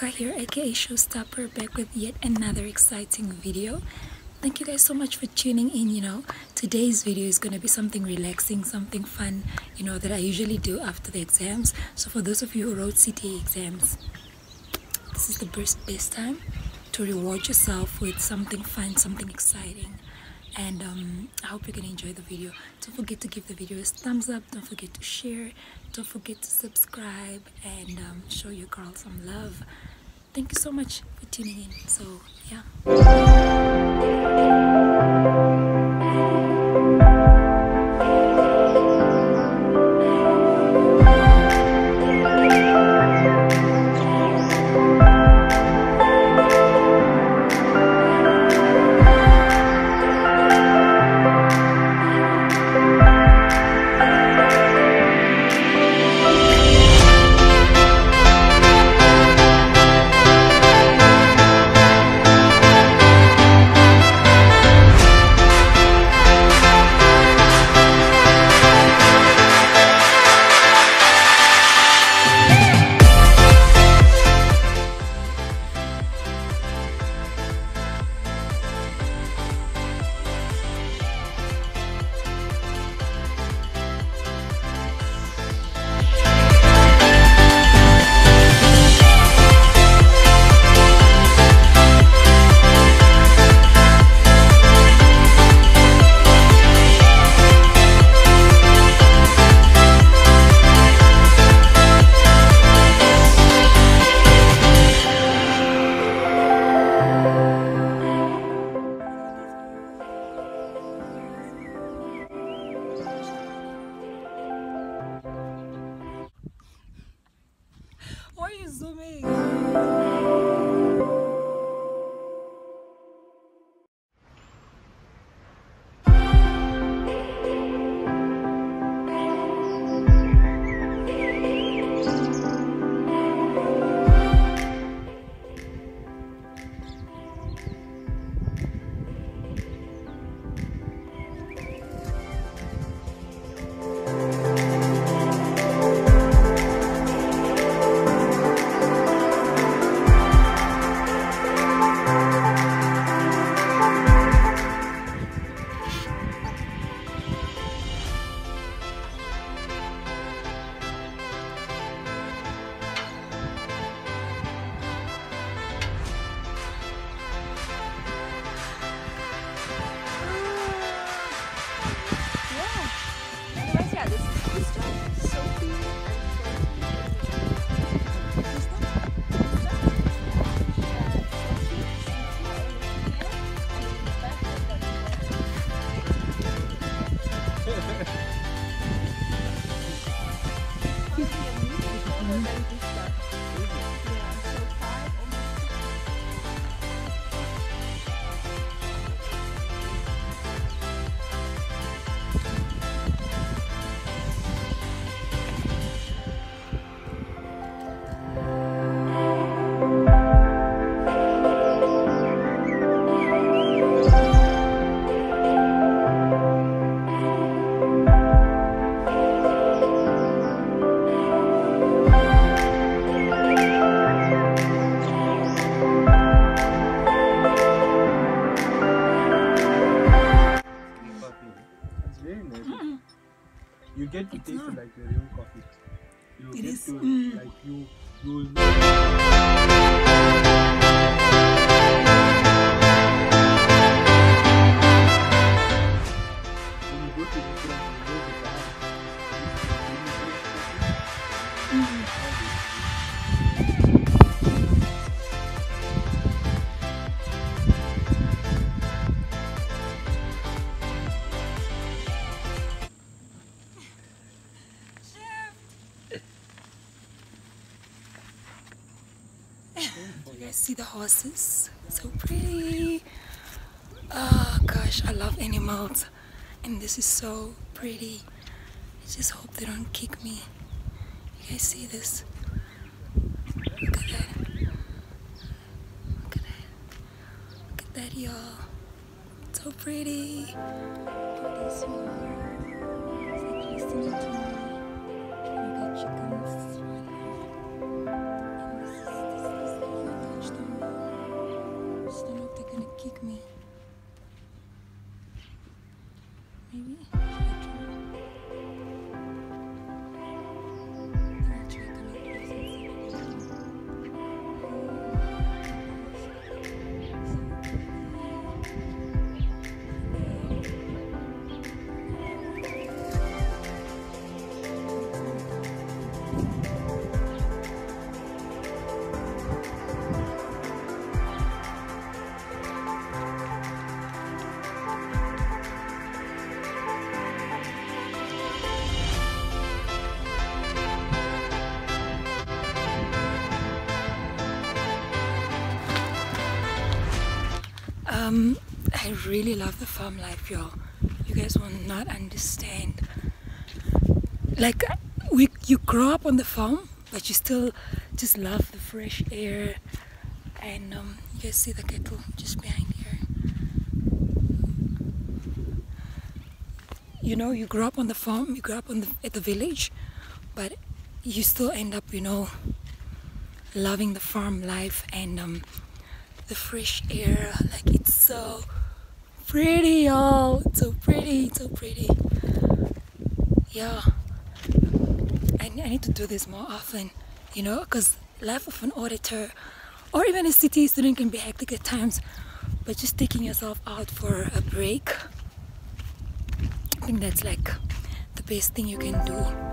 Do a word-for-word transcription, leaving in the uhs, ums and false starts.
Rebecca here, aka Showstopper, back with yet another exciting video. Thank you guys so much for tuning in. You know, today's video is going to be something relaxing, something fun, you know, that I usually do after the exams. So for those of you who wrote C T A exams, this is the best, best time to reward yourself with something fun, something exciting. And um, I hope you're going to enjoy the video. Don't forget to give the video a thumbs up. Don't forget to share. Don't forget to subscribe and um, show your girl some love. Thank you so much for tuning in. So, yeah. Why are you zooming? You get to It's taste not. it like the real coffee. You It get is, to mm. like you you will when you go to the restaurant, you know the Do you guys see the horses? So pretty. Oh gosh, I love animals. And this is so pretty. I just hope they don't kick me. You guys see this? Look at that. Look at that. Look at that, y'all. So pretty. Look at this one. It's like listening to me. We got chickens right here. And this is, this is kick me. Maybe. Um, I really love the farm life, y'all. You guys will not understand. Like, we, you grow up on the farm, but you still just love the fresh air. And um, you guys see the kettle just behind here. You know, you grow up on the farm, you grow up on the, at the village, but you still end up, you know, loving the farm life and um, the fresh air. Like, it's so pretty, y'all. It's so pretty, so pretty. Yeah, I, I need to do this more often, you know, because life of an auditor or even a C T A student can be hectic at times, but just taking yourself out for a break, I think that's like the best thing you can do.